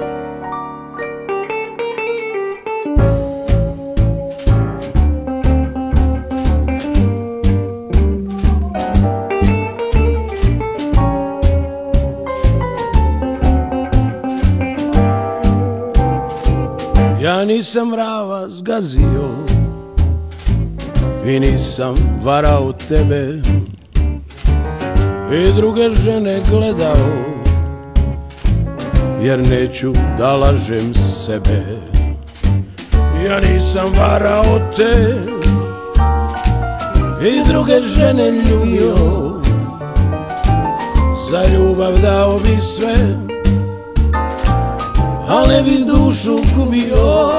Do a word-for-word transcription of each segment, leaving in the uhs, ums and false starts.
Ja nisam mrava zgazio i nisam varao tebe i druge žene gledao, jer neću da lažem sebe. Ja nisam varao te i druge žene ljubio, za ljubav dao bi sve, al ne bi dušu gubio.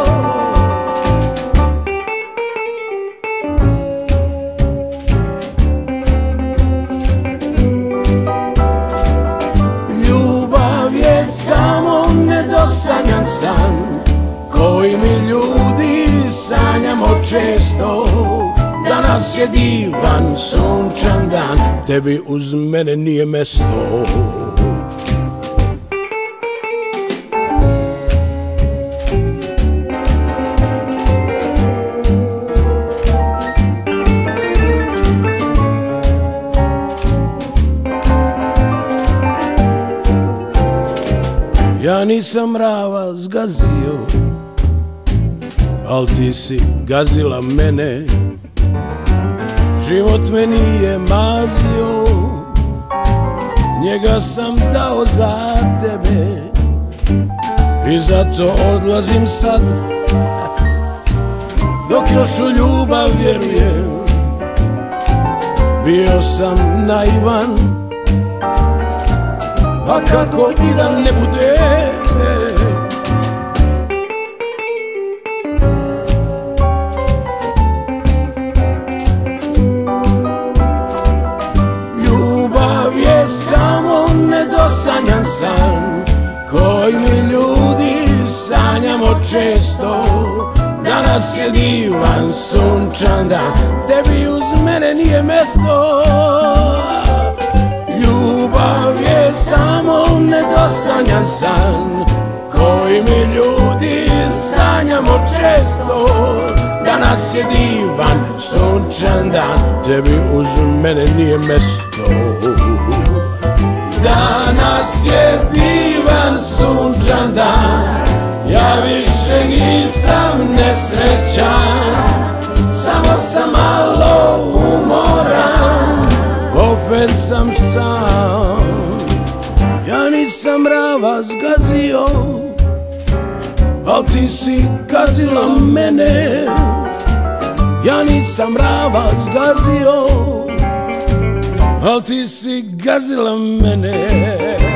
Ljubav je samo nedosanjan san koji mi ljudi sanjamo često. Danas je divan sunčan dan, tebi uz mene nije mesto. Ja nisam mrava zgazio, al ti si gazila mene. Život me nije mazio, njega sam dao za tebe i zato odlazim sad, dok još u ljubav vjerujem. Bio sam naivan, a kako i da ne bude. Ljubav je samo nedosanjan san koji mi ljudi sanjamo često. Danas je divan sunčan dan, tebi uz mene nije mesto. Ljubav je samo nedosanjan san koji mi ljudi sanjamo često. Danas je divan sunčan dan, tebi uz mene nije mesto. Danas je divan sunčan dan, ja više nisam nesrećan, samo sam malo umoran, opet sam sam. Ja nisam mrava zgazio, al ti si gazila mene. Ja nisam mrava zgazio, al ti si gazila mene.